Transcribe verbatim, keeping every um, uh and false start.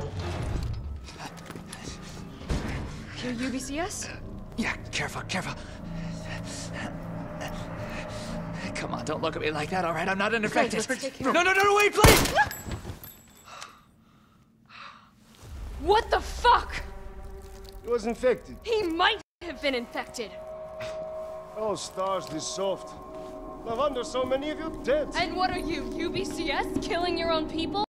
You're U B C S? Yeah, careful, careful. Come on, don't look at me like that, all right? I'm not an infected. let's take care No, no, no, no, wait, please! What the fuck? He was infected. He might have been infected. Oh, stars, this soft. No wonder so many of you dead. And what are you, U B C S? Killing your own people?